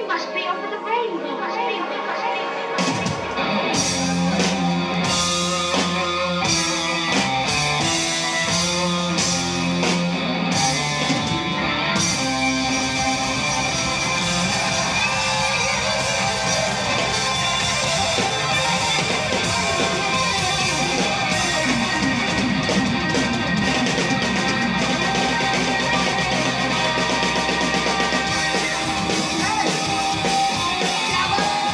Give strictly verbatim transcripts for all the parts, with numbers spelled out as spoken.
must be over the rainbow. Must be, must be, must be. Hey!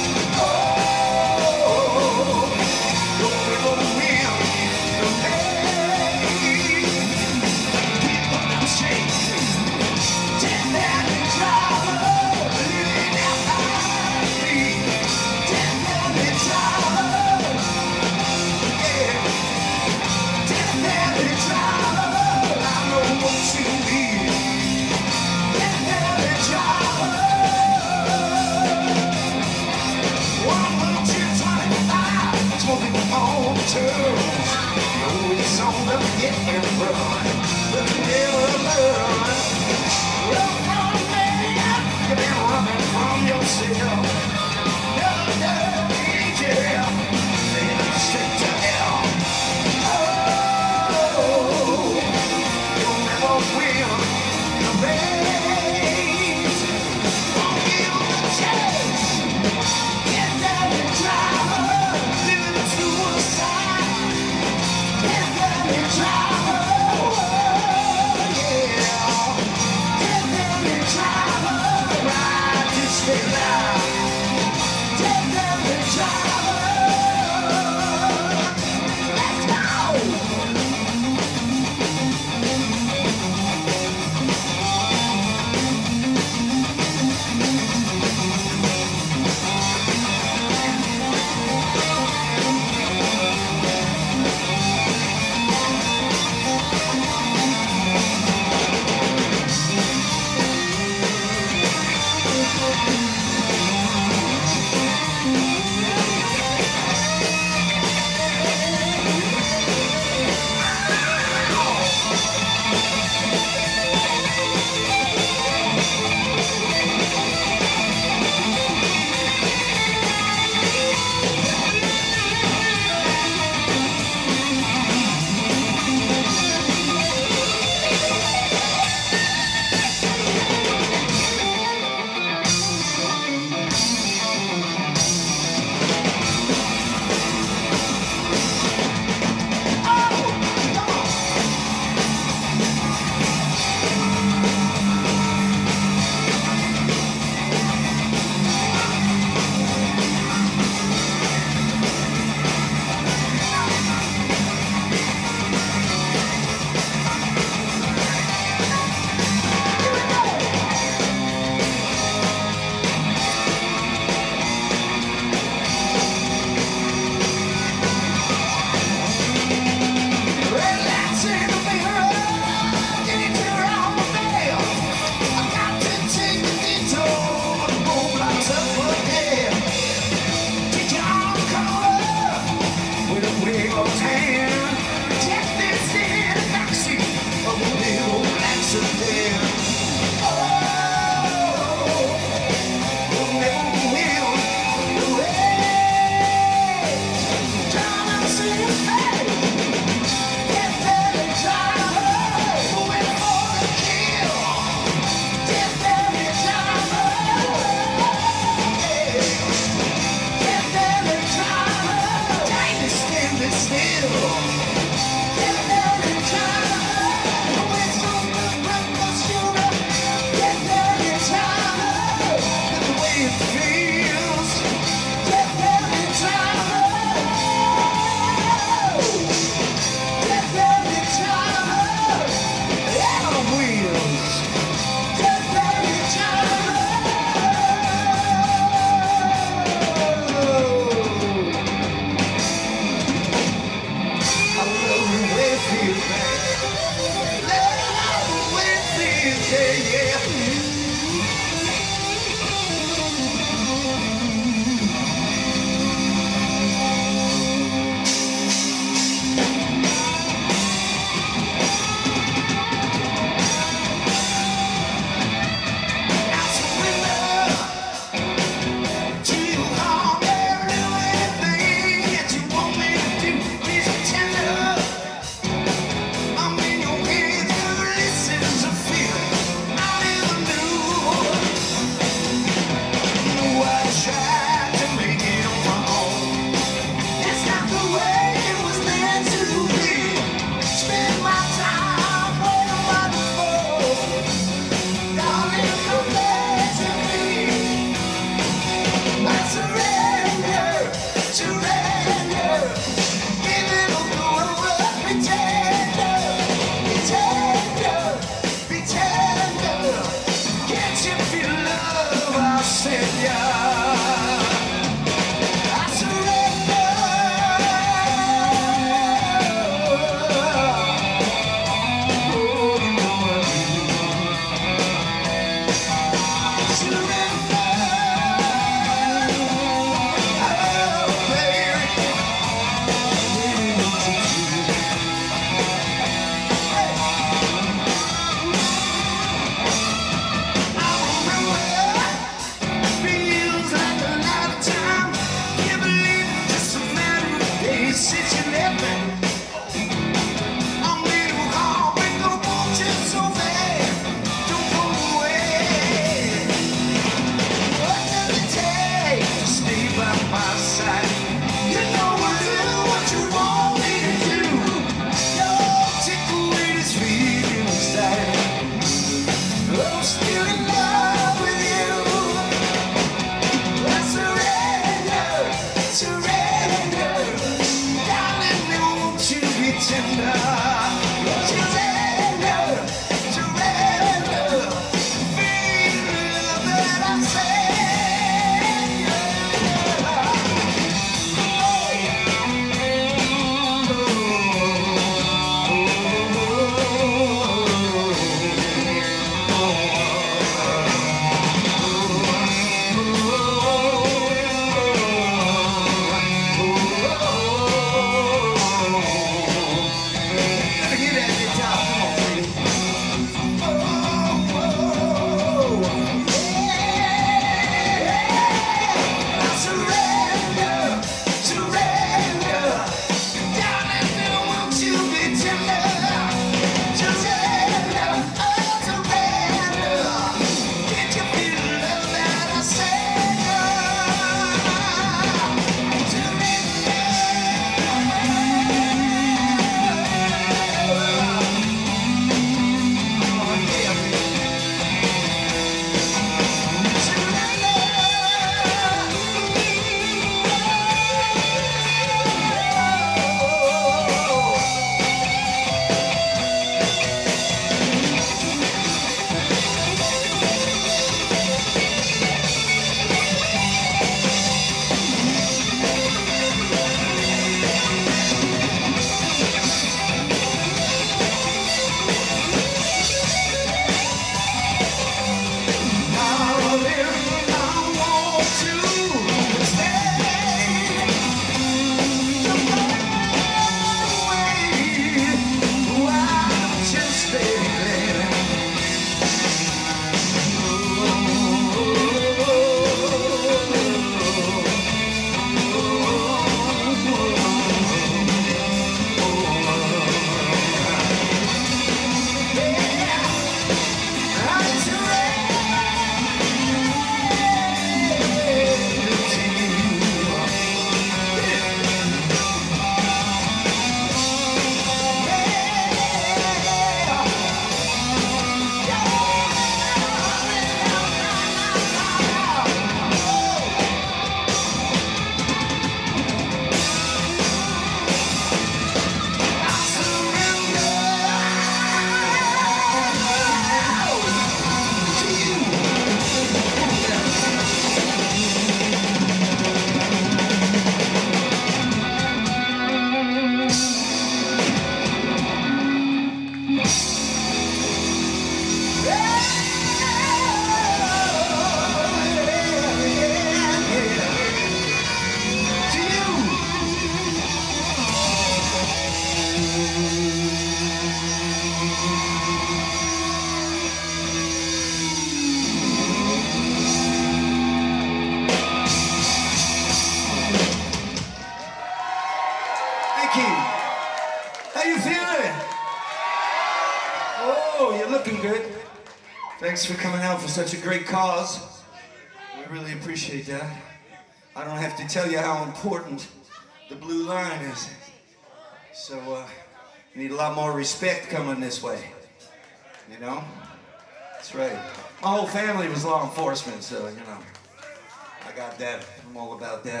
Oh, you're looking good. Thanks for coming out for such a great cause. We really appreciate that. I don't have to tell you how important the blue line is. So, uh, you need a lot more respect coming this way. You know? That's right. My whole family was law enforcement, so, you know, I got that. I'm all about that.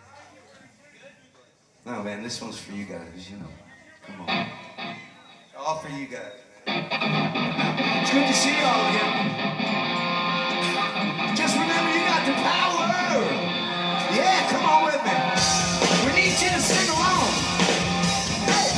No, man, this one's for you guys, you know. Come on. All for you guys. It's good to see all of you. Just remember, you got the power. Yeah, come on with me. We need you to sing along. Hey.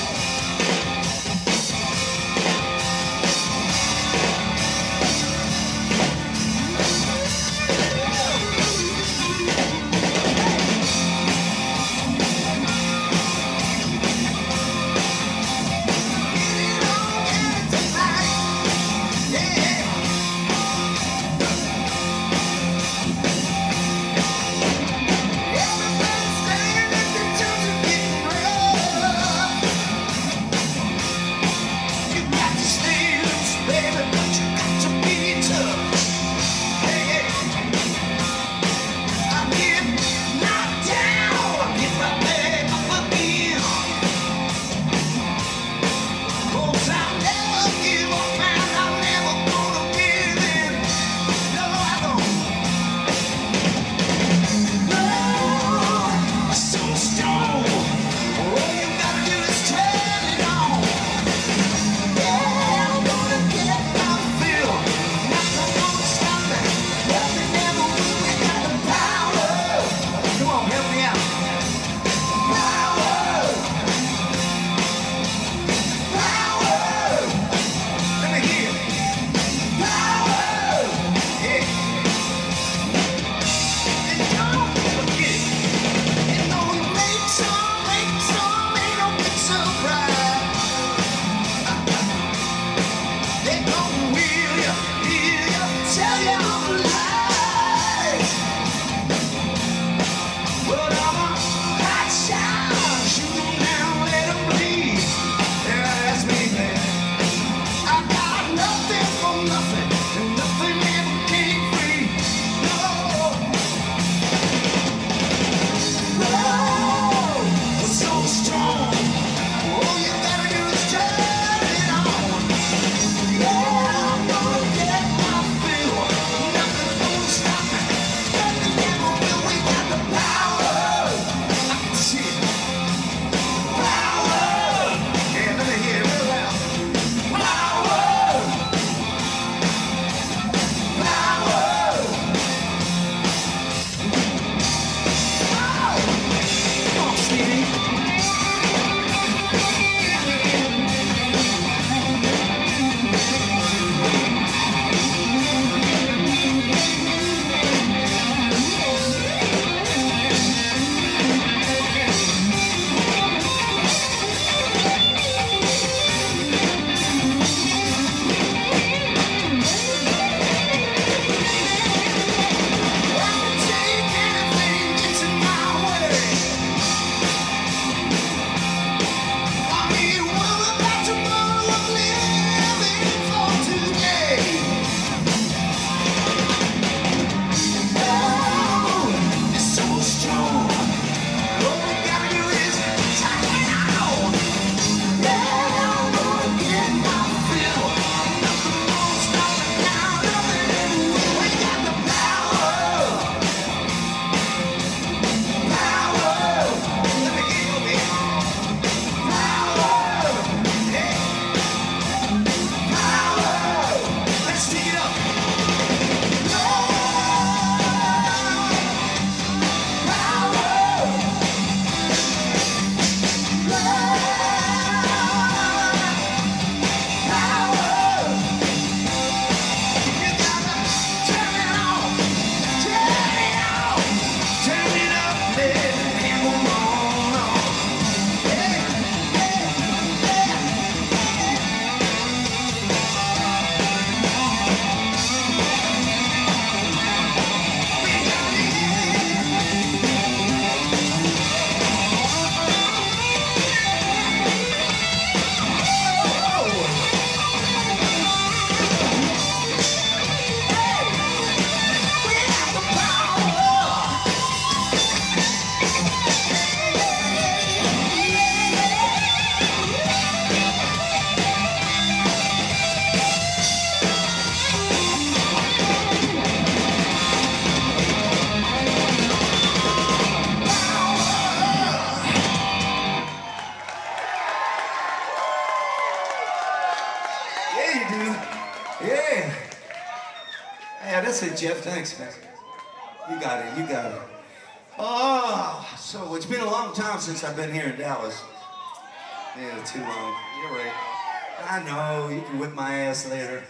Yeah, you do. Yeah. Yeah, that's it, Jeff. Thanks, man. You got it. You got it. Oh, so it's been a long time since I've been here in Dallas. Yeah, too long. You're right. I know. You can whip my ass later.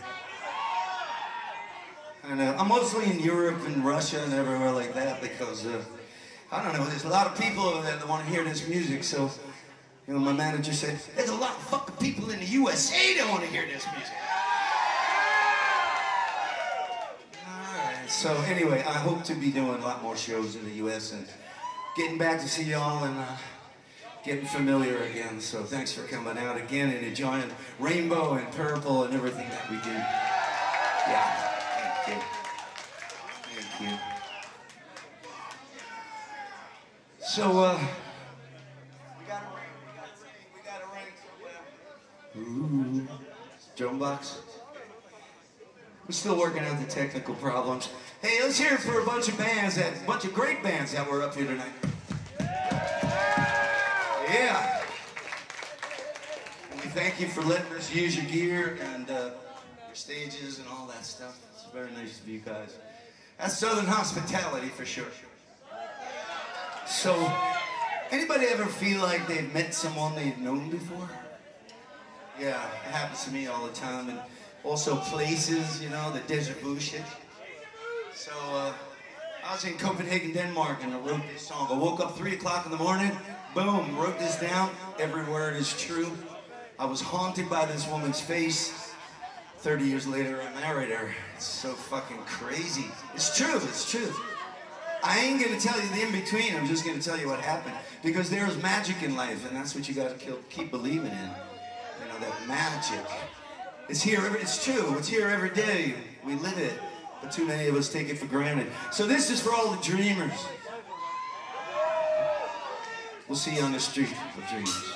I know. I'm mostly in Europe and Russia and everywhere like that because, uh, I don't know, there's a lot of people over there that want to hear this music, so, you know, my manager said, there's a lot of fucking people in the U S A that want to hear this music. Alright, so anyway, I hope to be doing a lot more shows in the U S and getting back to see y'all and uh, getting familiar again, so thanks for coming out again and enjoying Rainbow and Purple and everything that we do. Yeah. Thank you. Thank you. So, uh, we got a ring, we got a ring, we got a ring somewhere. Ooh, drum box. We're still working out the technical problems. Hey, let's hear it for a bunch of bands, that a bunch of great bands that were up here tonight. Yeah. And we thank you for letting us use your gear and uh, your stages and all that stuff. It's very nice of you guys. That's Southern hospitality for sure. So, anybody ever feel like they've met someone they've known before? Yeah, it happens to me all the time. And also places, you know, the deja vu shit. So, uh, I was in Copenhagen, Denmark, and I wrote this song. I woke up three o'clock in the morning, boom, wrote this down. Every word is true. I was haunted by this woman's face. thirty years later, I married her. It's so fucking crazy. It's true, it's true. I ain't gonna tell you the in-between, I'm just gonna tell you what happened. Because there's magic in life, and that's what you gotta keep believing in. You know, that magic. It's here, every, it's true, it's here every day. We live it, but too many of us take it for granted. So this is for all the dreamers. We'll see you on the street of dreamers.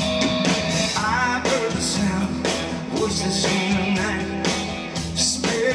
Voices in the night,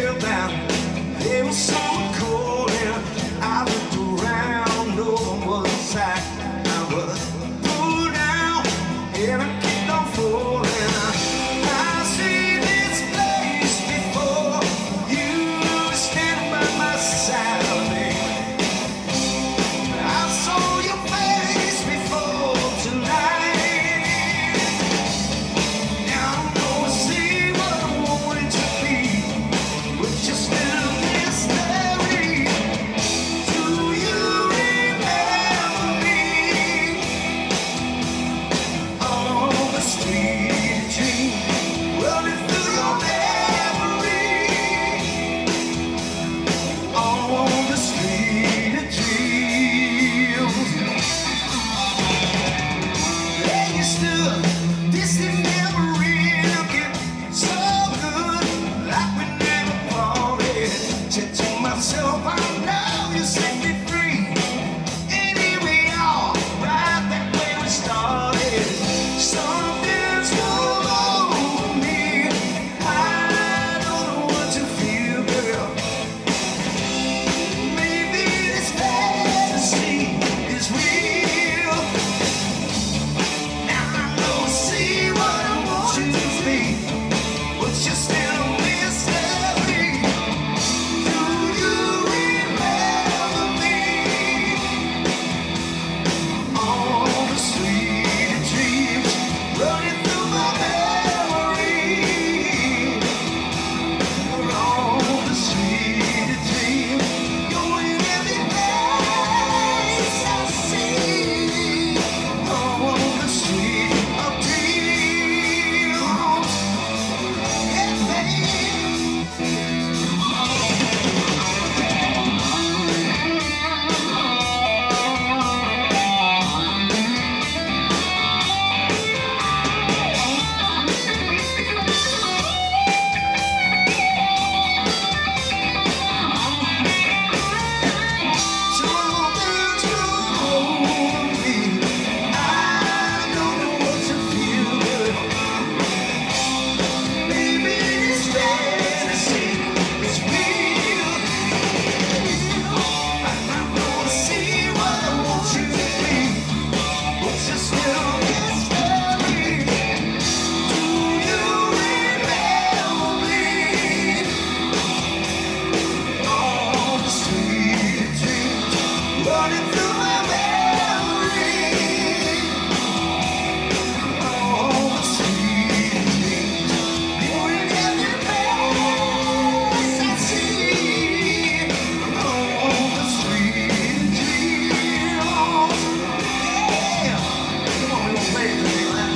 running through my memory. All the sweet dreams, you're in every place I see. All the sweet dreams, yeah. Come on, we won't play it today, man.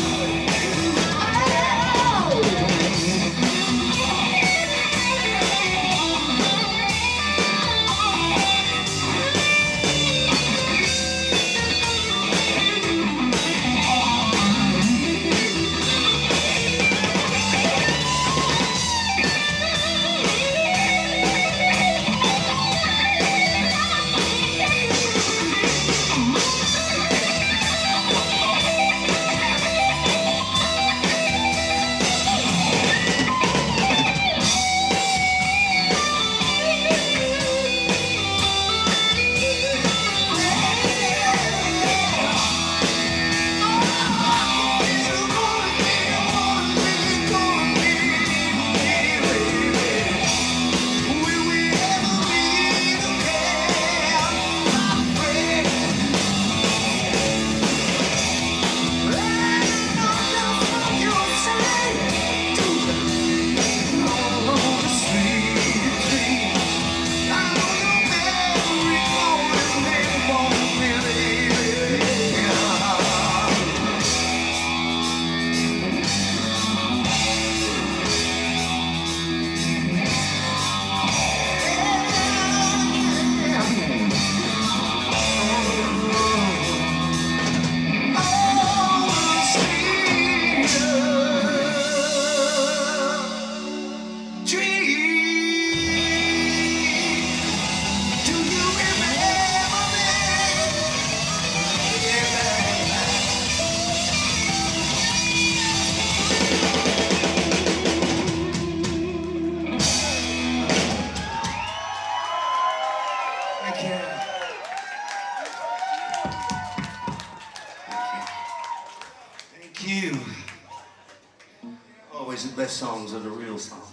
Always the best songs are the real songs.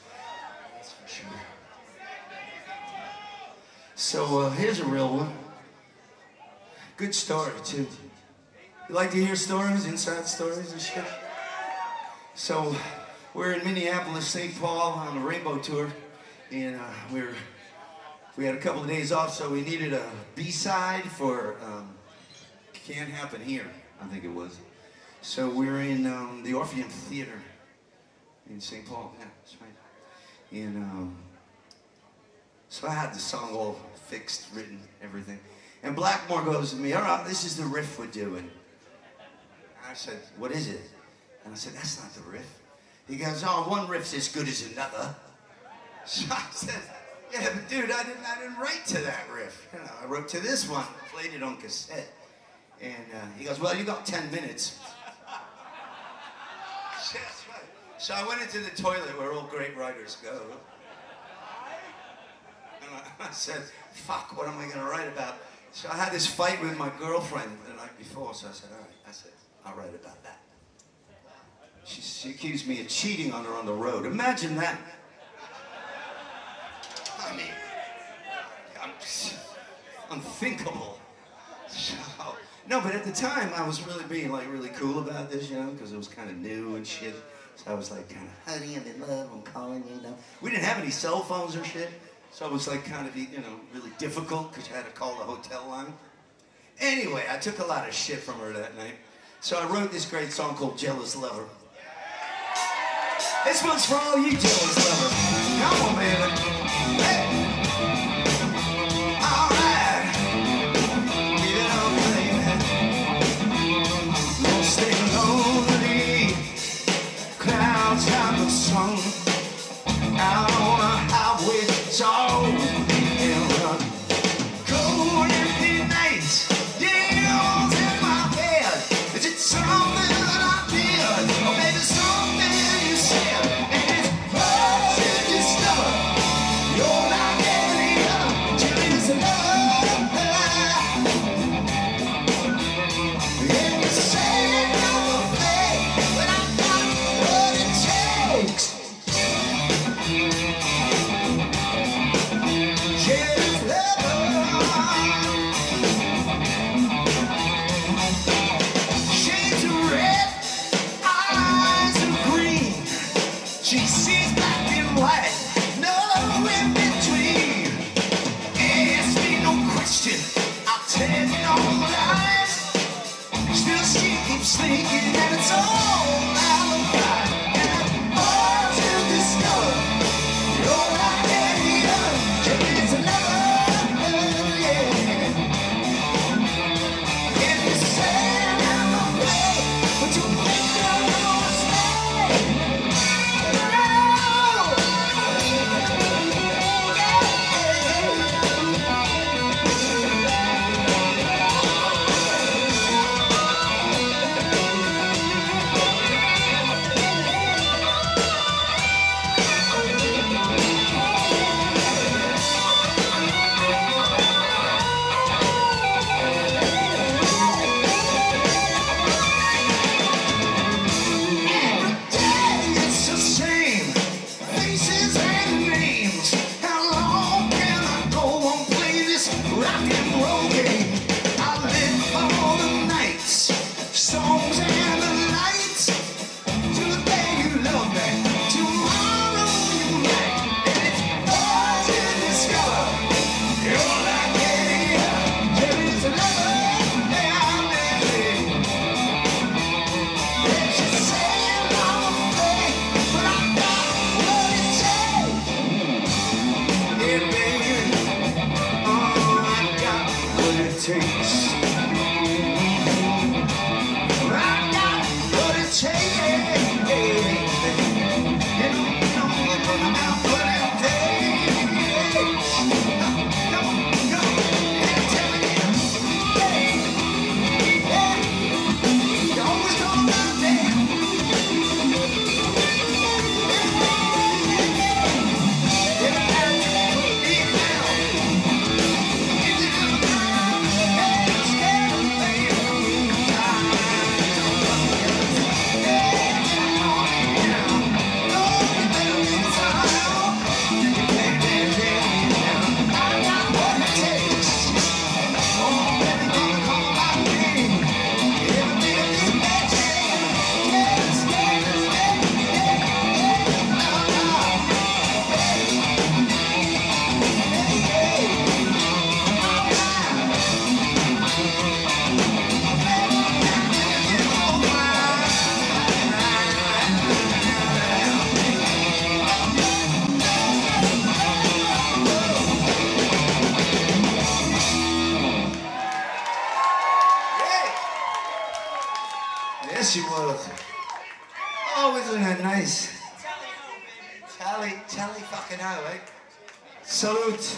That's for sure. So uh, here's a real one. Good story too. You like to hear stories, inside stories and shit? So we're in Minneapolis, Saint Paul on a rainbow tour, and uh, we're we had a couple of days off, so we needed a B-side for um, Can't Happen Here, I think it was. So we're in um, the Orpheum Theater in Saint Paul. Yeah, that's right. And um, so I had the song all fixed, written, everything. And Blackmore goes to me, all right, this is the riff we're doing. And I said, what is it? And I said, that's not the riff. He goes, oh, one riff's as good as another. So I said, yeah, but dude, I didn't, I didn't write to that riff. You know, I wrote to this one, played it on cassette. And uh, he goes, well, you got ten minutes. That's right. So I went into the toilet where all great writers go. And I, I said, fuck, what am I going to write about? So I had this fight with my girlfriend the night before, so I said, all right, I said, I'll write about that. She, she accused me of cheating on her on the road. Imagine that. I mean, I'm, unthinkable. So, no, but at the time, I was really being like really cool about this, you know, because it was kind of new and shit. So I was like, kind of, honey, I'm in love, I'm calling you, you know. We didn't have any cell phones or shit, so it was like kind of, you know, really difficult because you had to call the hotel line. Anyway, I took a lot of shit from her that night. So I wrote this great song called Jealous Lover. This one's for all you jealous lovers. Come on, baby. Hey. All right. Leave it on, baby. Don't stay lonely. Clouds have the sun. Out on a highway, so we can run. Cold empty nights. Deals in my bed. Is it something that I did? Or maybe something you said? And it's hard to discover you're not Telling all lies. Still she keeps thinking that it's all alibi. And I'm all to discover you're like any other. It's another, yeah. And you say I'm okay, but you think you're gonna stay. Yes, she was. Oh, isn't that nice? Tally, tally fucking ho, eh? Salute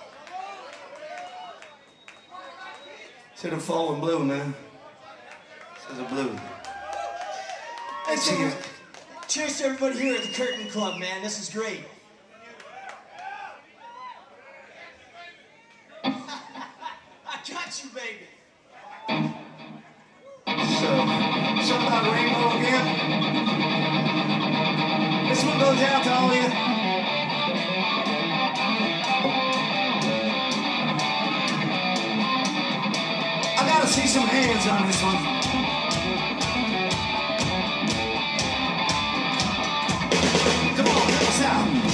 to the fallen blue, man. To the blue. Hey, so, cheers to everybody here at the Curtain Club, man. This is great. I got you, baby. So, something about rainbow again. This one goes out to all of you. I gotta see some hands on this one. Come on, help us out.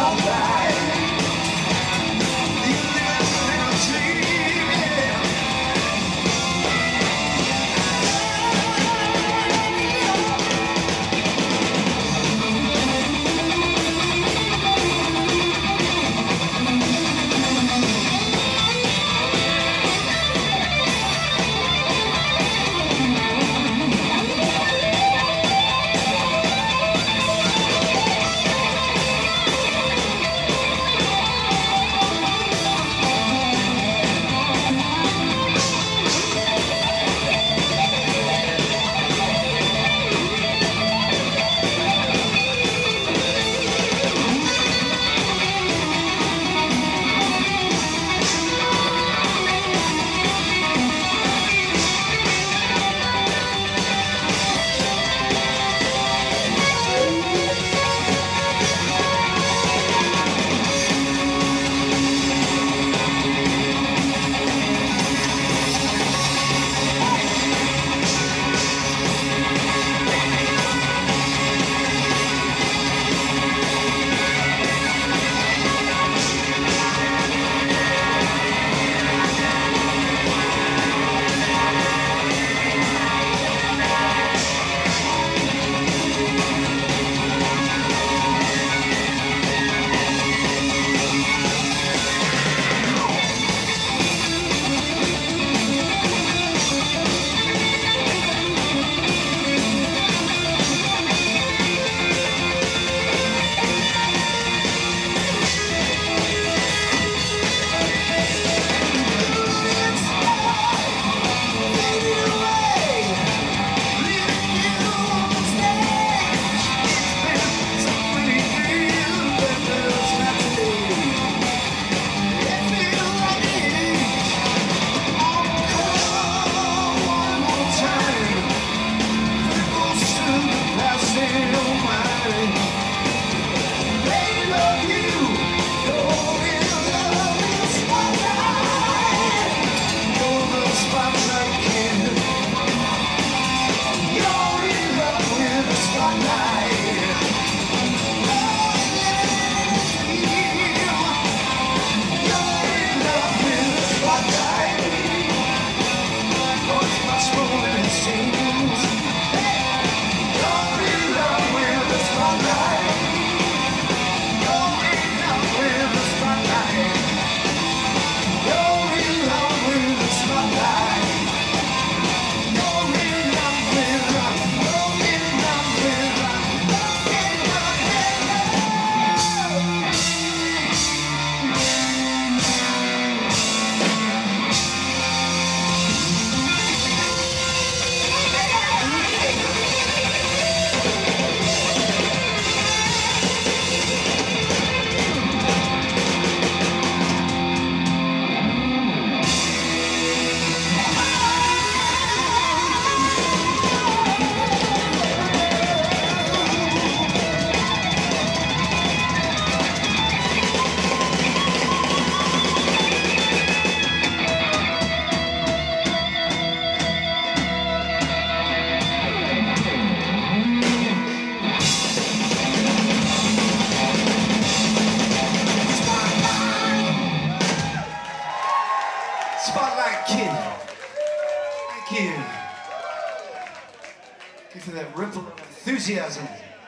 For that ripple of enthusiasm.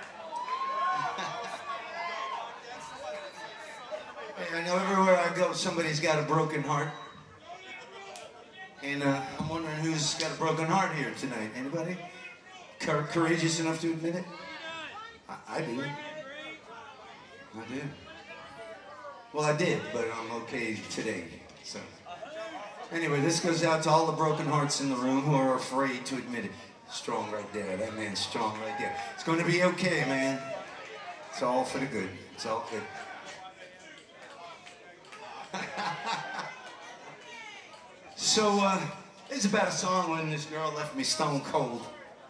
Hey, I know everywhere I go, somebody's got a broken heart. And uh, I'm wondering who's got a broken heart here tonight. Anybody? Cor courageous enough to admit it? I, I do. I do. Well, I did, but I'm okay today. So, anyway, this goes out to all the broken hearts in the room who are afraid to admit it. Strong right there. That man's strong right there. It's going to be okay, man. It's all for the good. It's all good. So, uh, it's about a song when this girl left me stone cold.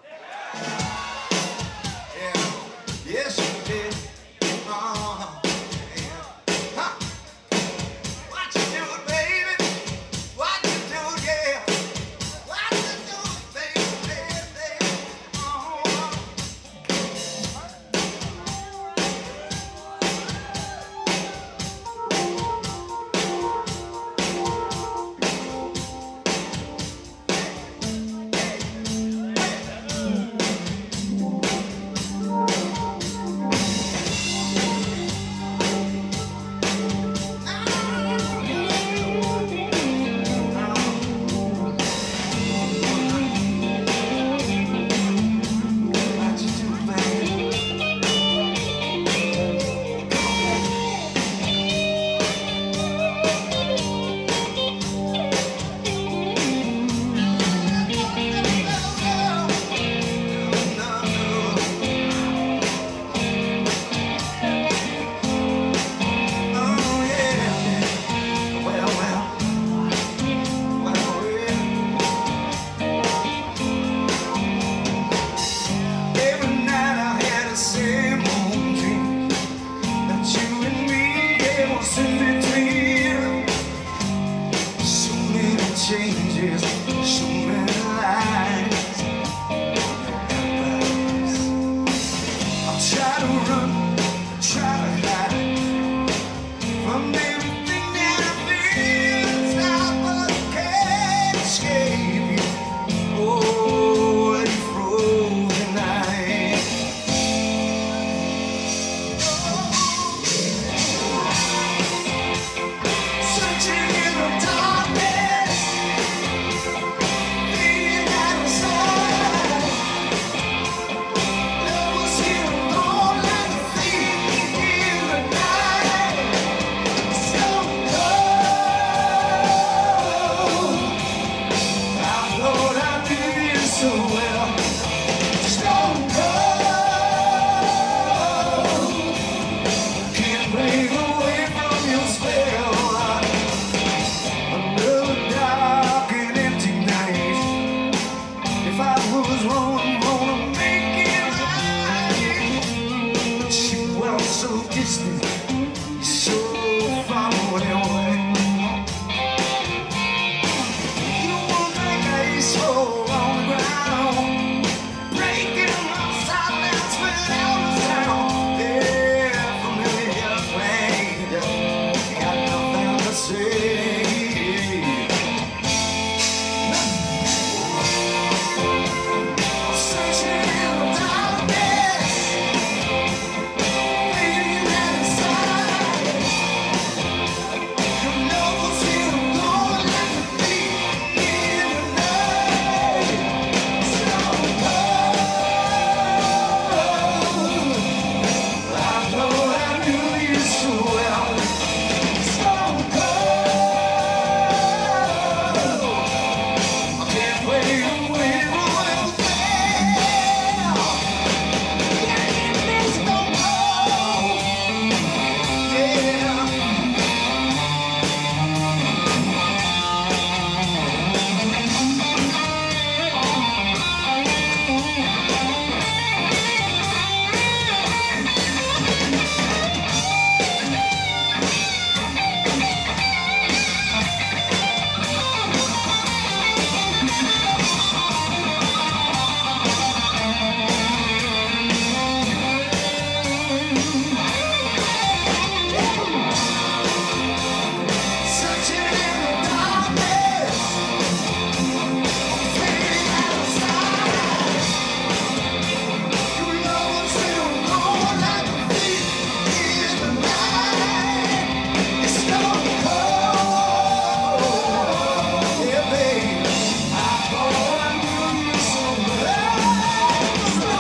Yeah. Yes, she did. Uh-huh. lost in between. So many changes, so many lies. I'll try to run, try to hide from everything that I feel inside, but I can't escape you. Oh, you frozen night. Searching in the darkness, feeling out of sight. Love was here alone like a thief in the night. So cold. I thought I knew you so well. Stone cold. Can't break away from your spell. Another dark and empty night. If I was wrong, I'm gonna make it right. But you were so distant, so far away. You were like ice fall on the ground, breaking my silence without a sound. Yeah, familiar plane, got nothing to say. Searching in the darkness, feeling out of sight. Your love was here alone like a thief in the night. So cold. I thought I knew you so well. So cold. I can't wait away from your spell. Yeah, it is so cold. Yeah. Searching in the darkness, feeling out of sight. Your love was here alone like a thief in the night. It's so cold. Yeah, babe. I thought I knew you so well. So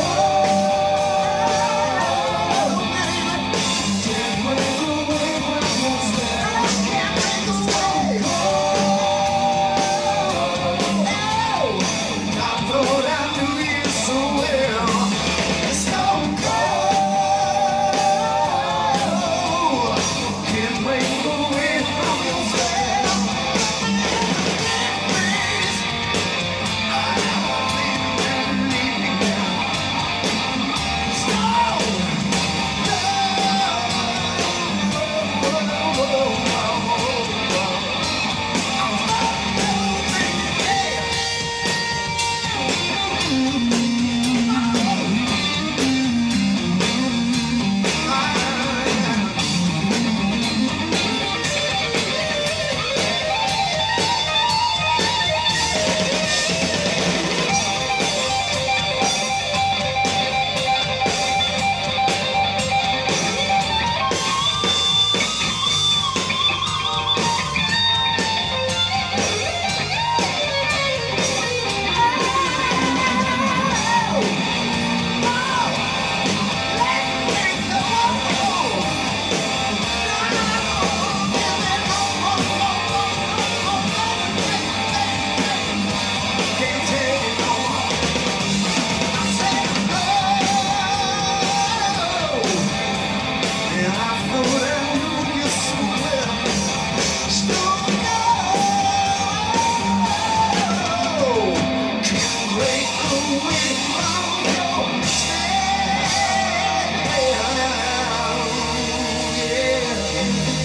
cold, baby. Can't break away from your spell. Can't break away. Oh, I thought I knew you so well. It's so cold. Can't break away from your spell. Please, I never leave me now. So Yeah.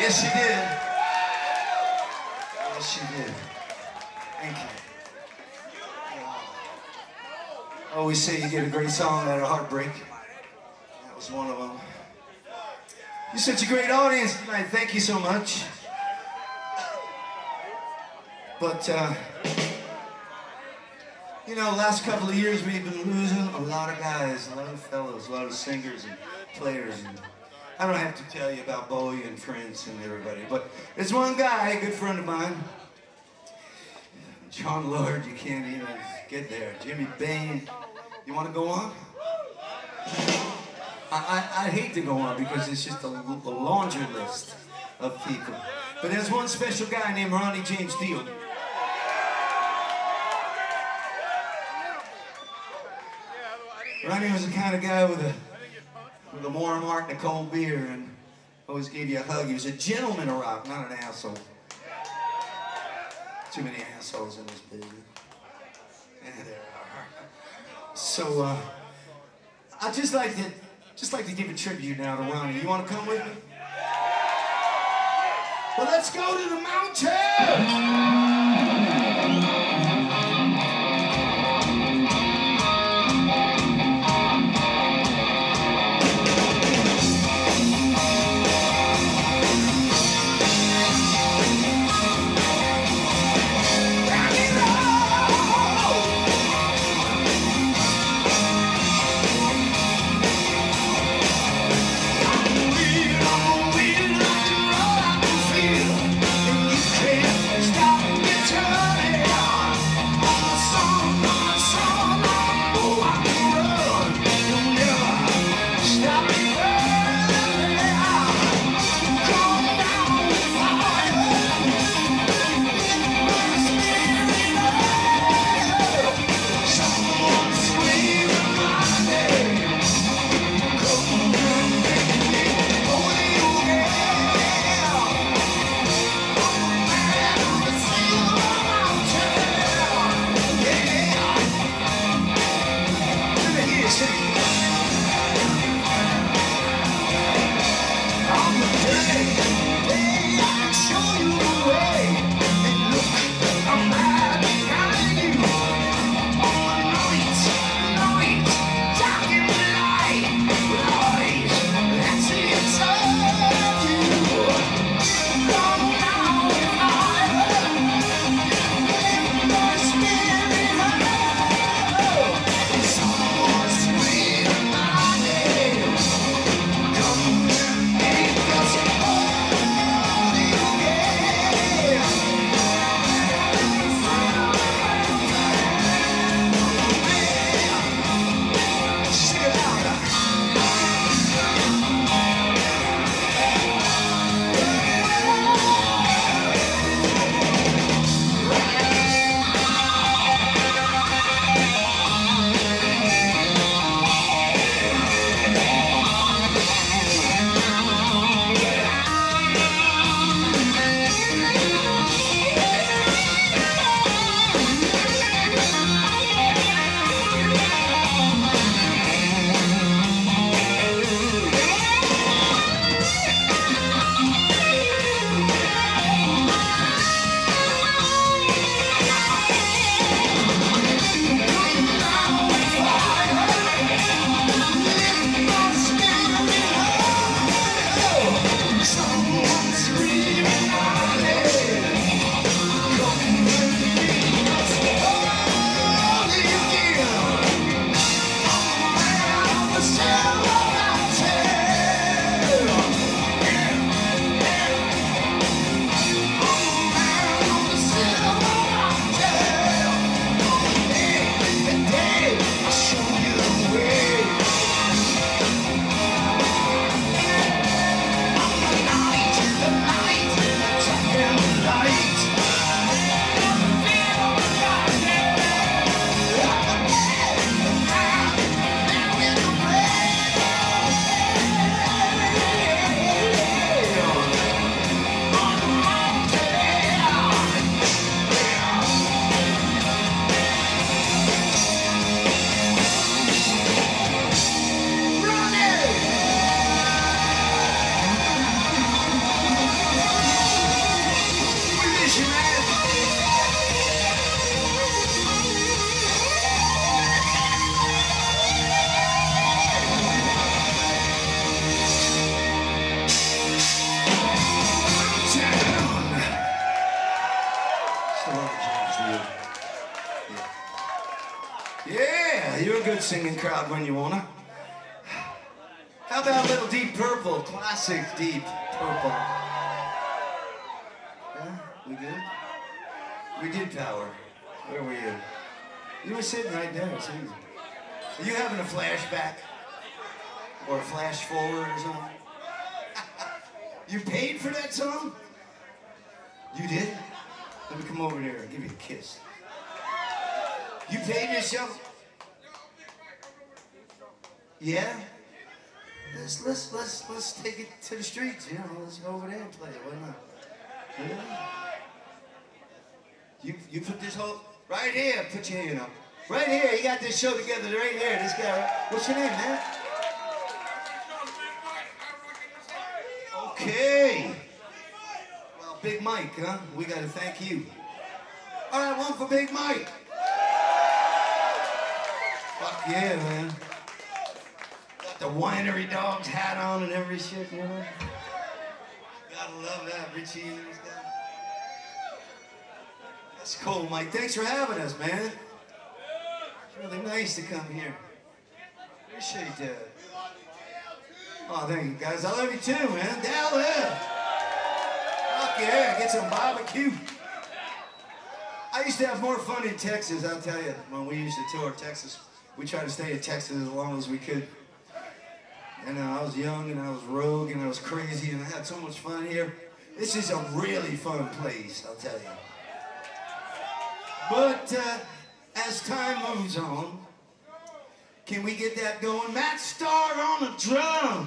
Yes, you did. Yes, you did. Thank you. I always say you get a great song out of heartbreak. That was one of them. You're such a great audience tonight. Thank you so much. But, uh, you know, last couple of years we've been losing a lot of guys, a lot of fellows, a lot of singers and players. And I don't have to tell you about Bowie and Prince and everybody, but there's one guy, a good friend of mine, John Lord, you can't even get there. Jimmy Bain, you want to go on? I, I, I hate to go on because it's just a, a laundry list of people. But there's one special guy named Ronnie James Dio. Ronnie was the kind of guy with a with a warm heart and a cold beer, and always gave you a hug. He was a gentleman of rock, not an asshole. Too many assholes in this business. Yeah, there are. So uh, I'd just like to just like to give a tribute now to Ronnie. You want to come with me? Well, let's go to the mountain. Sweet crowd when you wanna. How about a little Deep Purple? Classic Deep Purple. Yeah, we good? We did Power. Where were you? You were sitting right there, it's easy. Are you having a flashback? Or a flash forward or something? You paid for that song? You did? Let me come over there and give you a kiss. You paid this show? Yeah? Let's let's let's let's take it to the streets, you know. Let's go over there and play it. Why not? Yeah. You you put this whole right here. Put your hand up. Right here. You got this show together. Right here. This guy. Right, what's your name, man? Okay. Well, Big Mike, huh? We got to thank you. All right, one for Big Mike. Fuck yeah, man. Got the winery dog's hat on and every shit, you know? Gotta love that, Richie and those guys. That's cool, Mike. Thanks for having us, man. It's really nice to come here. Appreciate that. Oh, thank you, guys. I love you too, man. Down there. Fuck yeah, get some barbecue. I used to have more fun in Texas, I'll tell you, when we used to tour Texas. We tried to stay in Texas as long as we could. And uh, I was young, and I was rogue, and I was crazy, and I had so much fun here. This is a really fun place, I'll tell you. But uh, as time moves on, can we get that going? Matt Starr on the drum.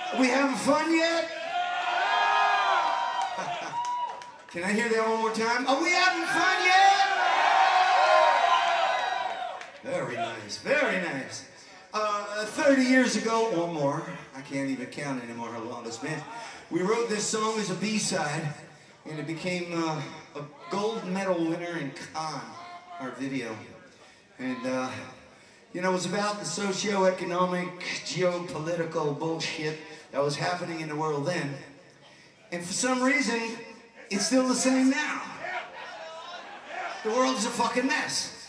Are we having fun yet? Can I hear that one more time? Are we having fun yet? Very nice, very nice. Uh, thirty years ago or more, I can't even count anymore how long it's been, we wrote this song as a B-side, and it became uh, a gold medal winner in Cannes, our video. And, uh, you know, it was about the socio-economic, geopolitical bullshit that was happening in the world then. And for some reason, it's still the same now. The world's a fucking mess.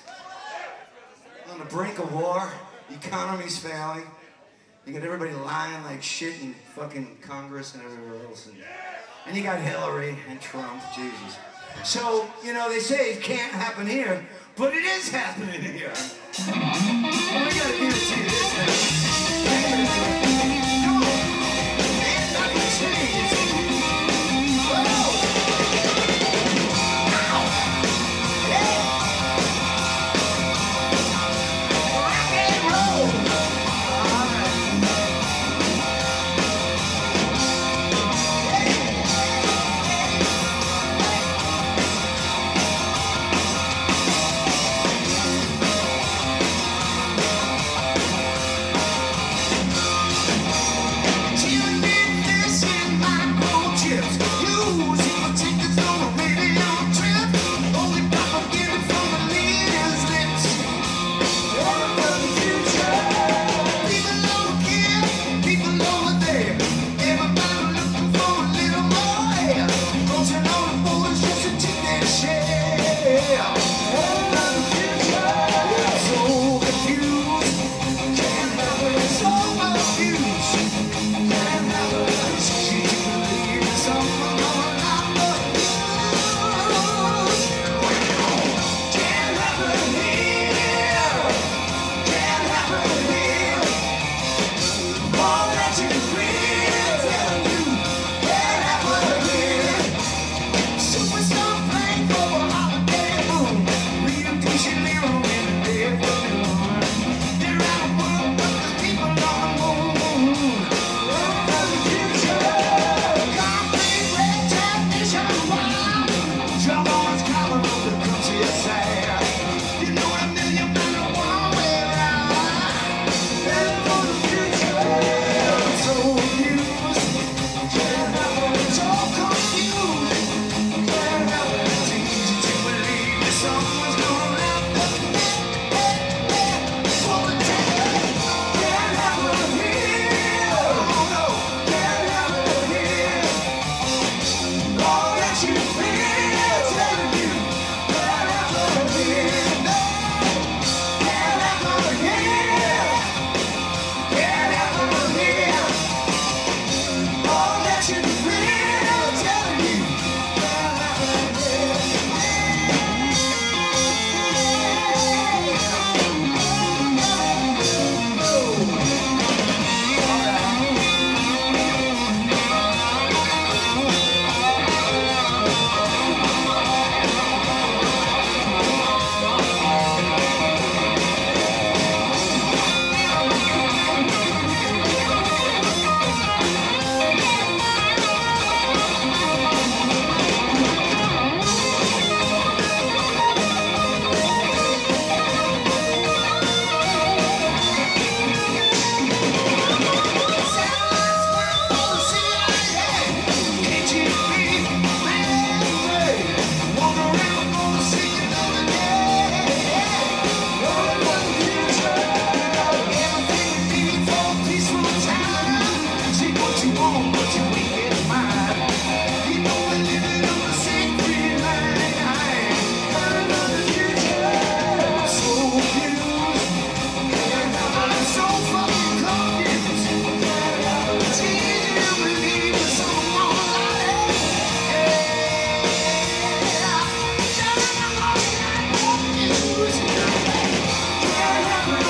On the brink of war, the economy's failing. You got everybody lying like shit in fucking Congress and everywhere else. And, and you got Hillary and Trump, Jesus. So, you know, they say it can't happen here, but it is happening here. Well, we gotta give it to you this time. Come on. Ain't nothing changed. Whoa.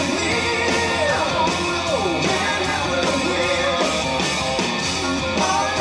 Oh,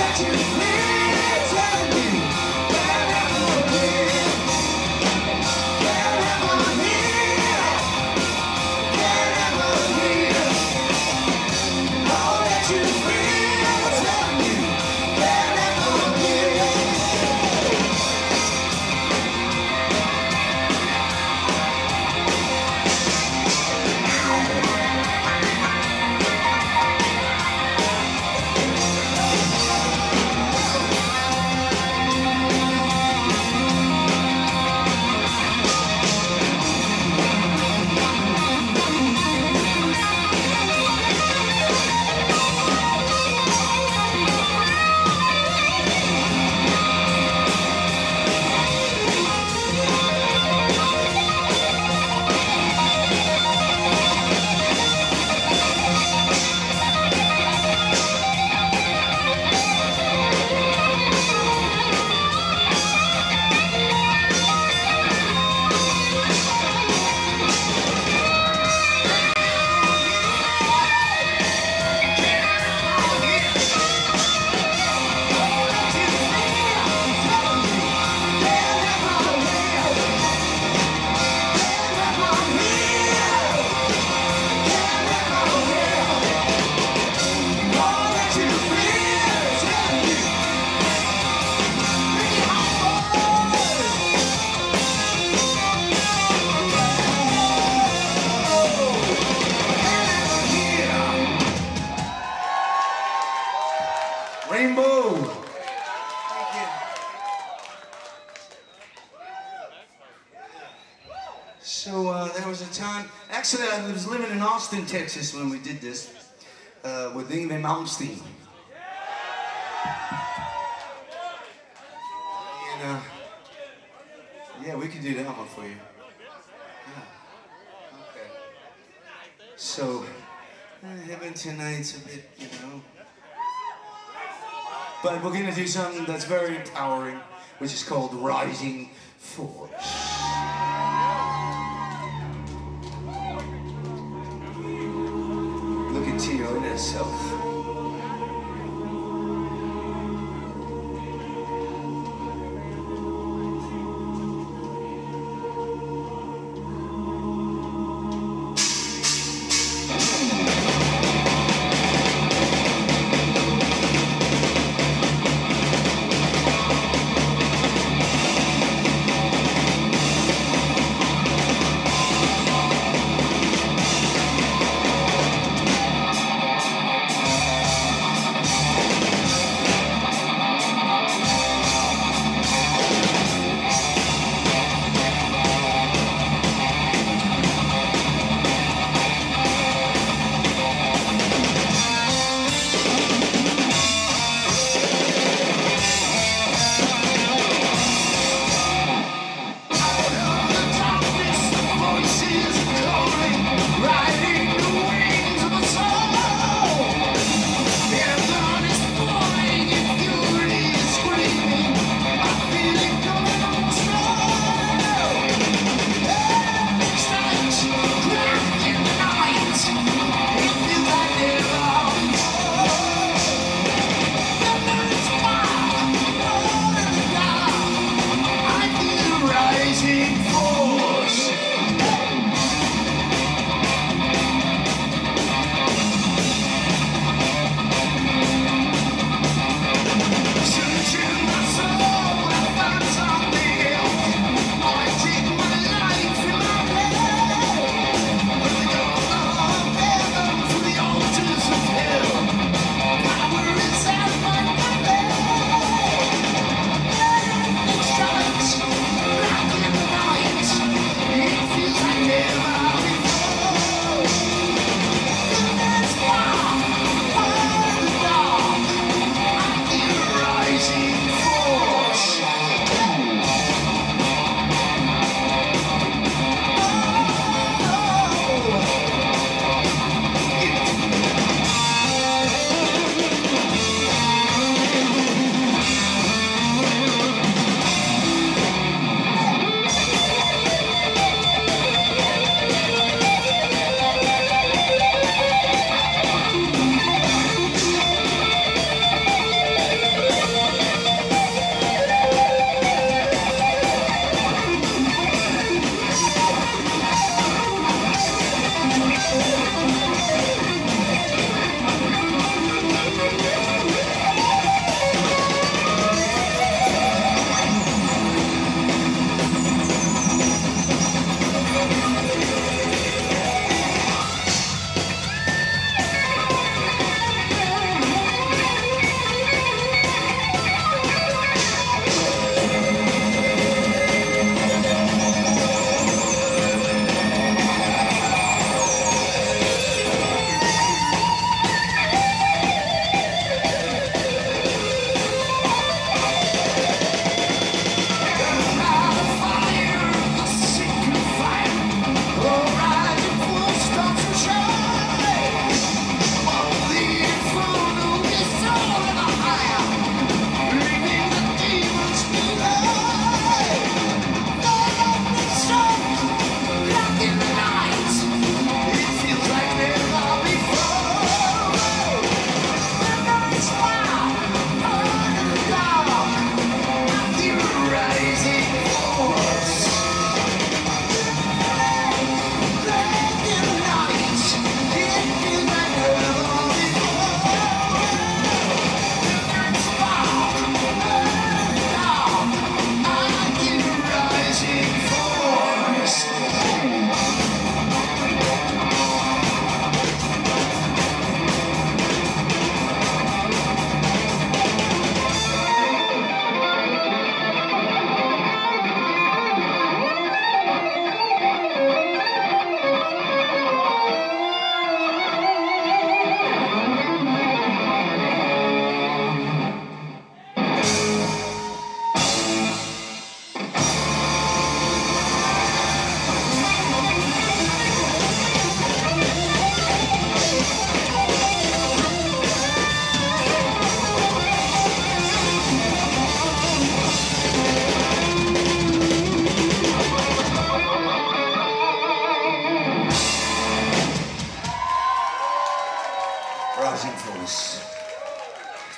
Rainbow. Thank you. So uh, there was a time, actually I was living in Austin, Texas when we did this uh, with Ingve Malmsteen. And uh, yeah, we can do that one for you. Yeah. Okay. So, uh, heaven tonight's a bit, you know. But we're gonna do something that's very empowering, which is called Rising Force. Look into your inner self.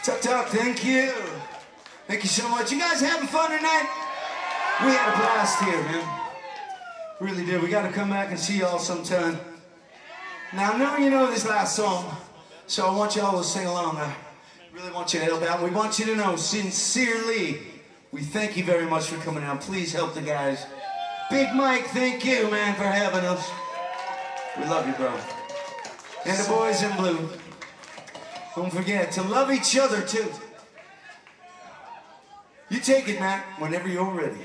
Tuck Tuck, thank you. Thank you so much. You guys having fun tonight? We had a blast here, man. Really did. We got to come back and see y'all sometime. Now, I know you know this last song, so I want y'all to sing along. I really want you to help out. We want you to know, sincerely, we thank you very much for coming out. Please help the guys. Big Mike, thank you, man, for having us. We love you, bro. And the boys in blue. Don't forget to love each other, too. You take it, Matt, whenever you're ready.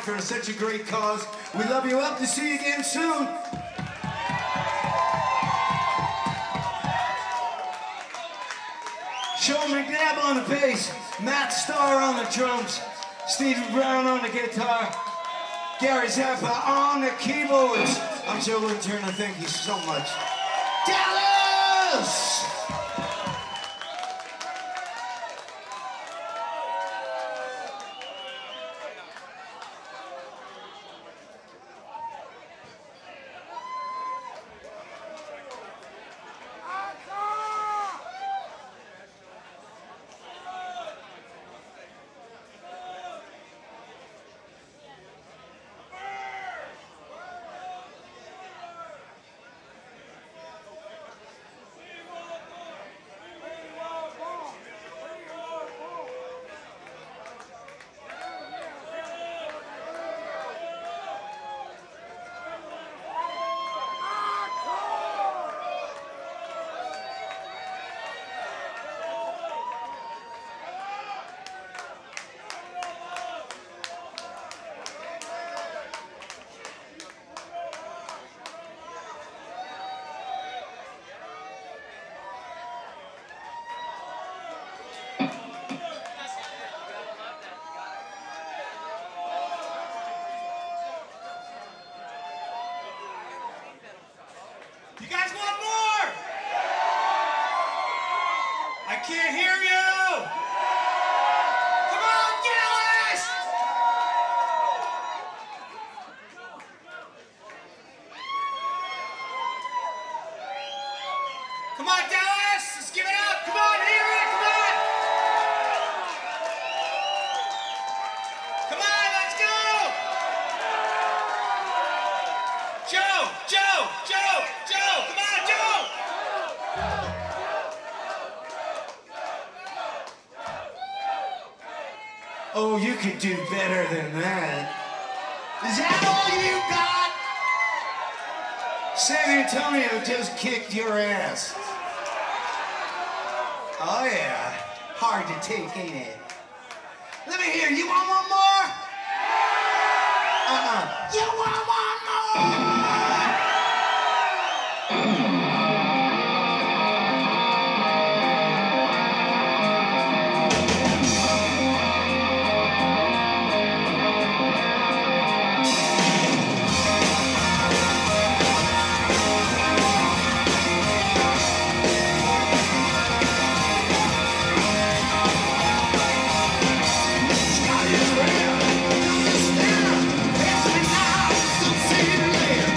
out for such a great cause. We love you. Up to see you again soon. Joe McNabb on the bass, Matt Starr on the drums, Stephen Brown on the guitar, Gary Zappa on the keyboards. I'm Joe Lynn Turner. Thank you so much. Dallas! You guys want more? I can't hear you. Come on, Dallas! Come on, Dallas! Let's give it up! Come on, hear it! Come on! Come on, let's go! Joe! Joe! Joe! Joe! Come on, Joe! Oh, you could do better than that. Is that all you got? San Antonio just kicked your ass. Oh yeah, hard to take, ain't it? Let me hear, you want one more? Uh-uh. You want one more? See you later.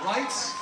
Lights.